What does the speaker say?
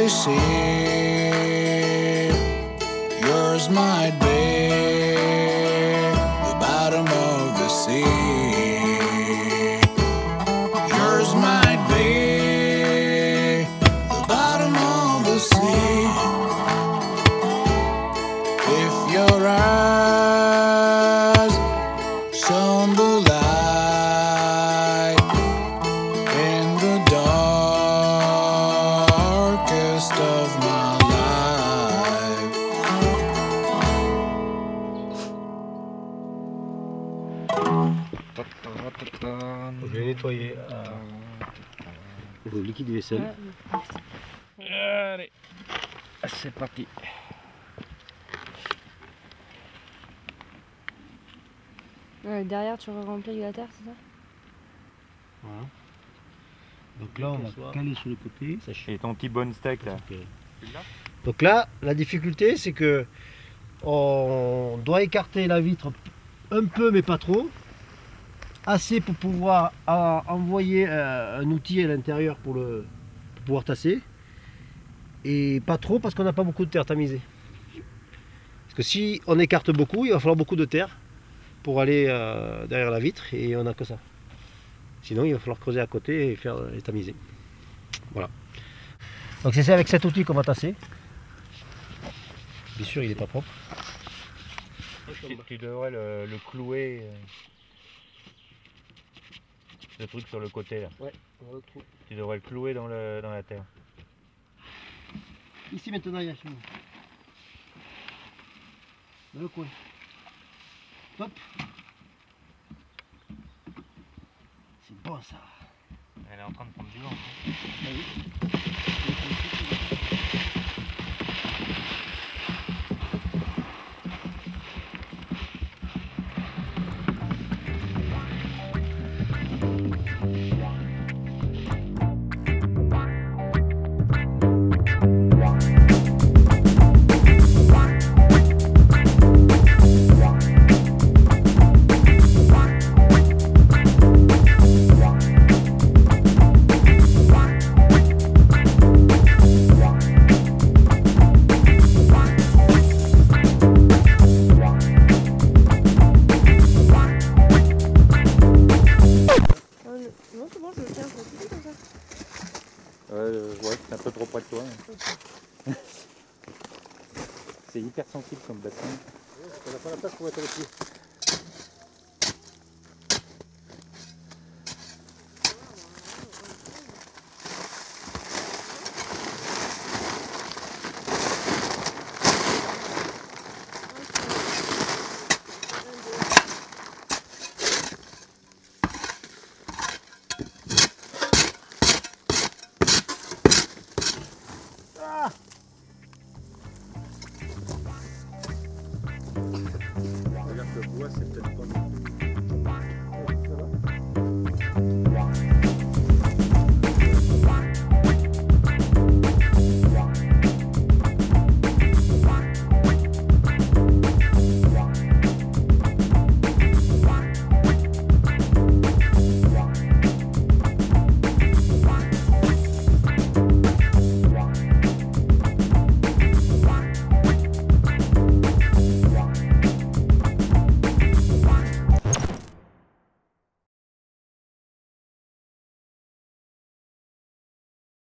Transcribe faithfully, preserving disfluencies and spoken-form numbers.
they see. Yours might be the bottom of the sea. Yours might be the bottom of the sea. If your eyes shone the light in the darkest of my life. Je vais nettoyer euh, le liquide vaisselle. Allez, c'est parti. Ouais, derrière, tu remplis avec la terre, c'est ça? Voilà. Donc là, on va caler sur le côté. Et ton petit bon steak là. Donc là, la difficulté, c'est que on doit écarter la vitre un peu, mais pas trop. Assez pour pouvoir euh, envoyer euh, un outil à l'intérieur pour, le, pour pouvoir tasser. Et pas trop parce qu'on n'a pas beaucoup de terre tamisée. Parce que si on écarte beaucoup, il va falloir beaucoup de terre pour aller euh, derrière la vitre et on n'a que ça. Sinon, il va falloir creuser à côté et faire les tamiser. Voilà. Donc c'est avec cet outil qu'on va tasser. Bien sûr, il n'est pas propre. Tu, tu devrais le, le clouer. euh, Le truc sur le côté là. Ouais, on va le trouver. Tu devrais le clouer dans, le, dans la terre. Ici maintenant, il y a chez nous. Dans le coin. Hop. C'est bon ça. Elle est en train de prendre du vent. Ah oui. Non, c'est bon, je le tiens, je le tiens comme ça. Euh, ouais, c'est un peu trop près de toi. Hein. C'est hyper sensible comme bassin. On n'a pas la place pour mettre les pieds. Regarde le bois, c'est peut-être pas non plus.